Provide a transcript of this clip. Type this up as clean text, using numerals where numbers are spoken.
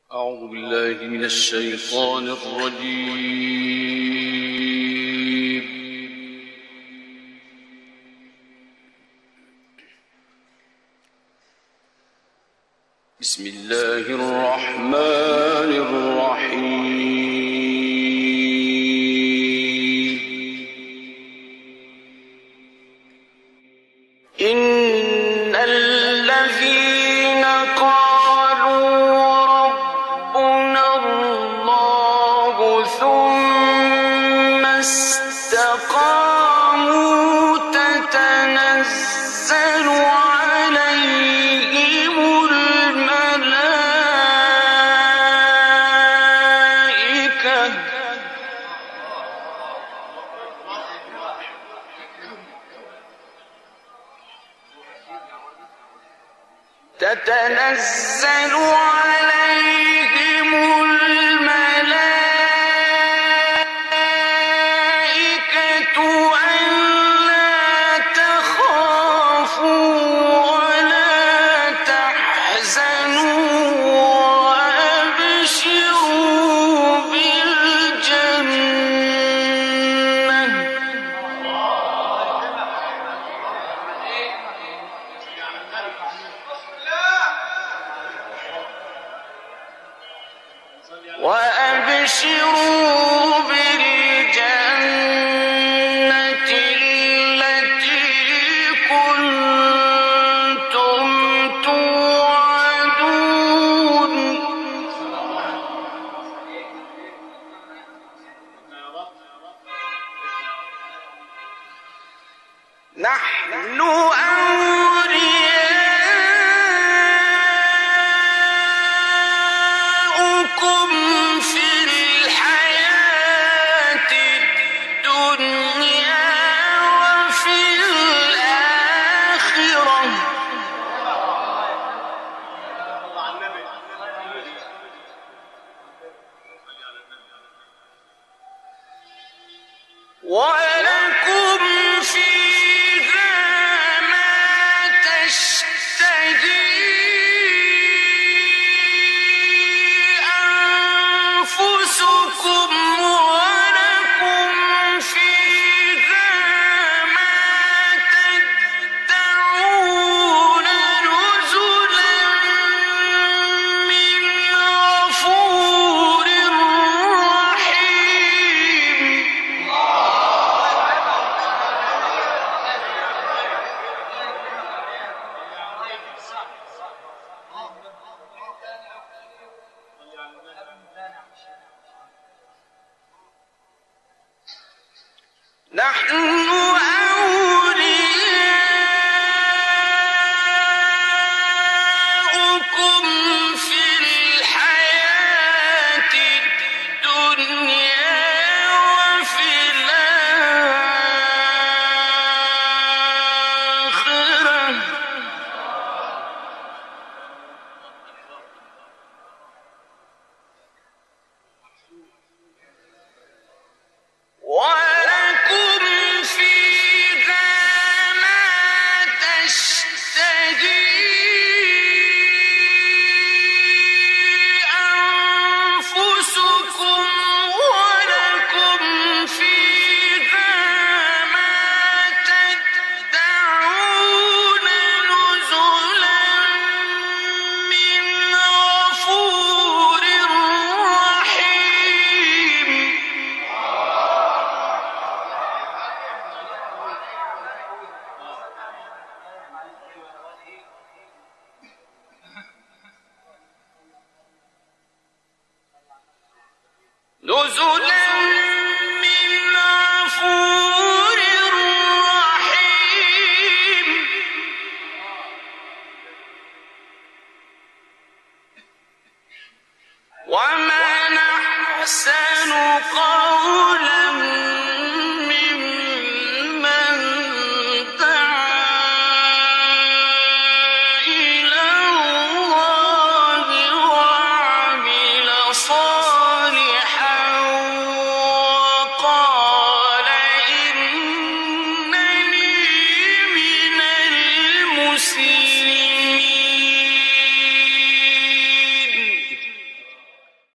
أعوذ بالله من الشيطان الرجيم. بسم الله الرحمن الرحيم. إن الذين قالوا ربنا الله ثم استقاموا تتنزل عليهم تتنزل عليهم الملائكة ألا تخافوا ولا تحزنوا وأبشروا بالجنة التي كنتم توعدون. نحن أولياؤكم في الحياة الدنيا وفي الآخرة ولكم فيها ما تشتهي أنفسكم ولكم فيها ما تدعون نزلا من غفور رحيم. نحن أولياؤكم في الحياة الدنيا وفي الآخرة ولكم فيها ما تشتهي أنفسكم ولكم فيها ما تدعون نزلا من غفور رحيم. نزلا من غفور رحيم. ومن أحسن قولا ممن دعا إلى الله وعمل صالحا وقال إنني من المسلمين.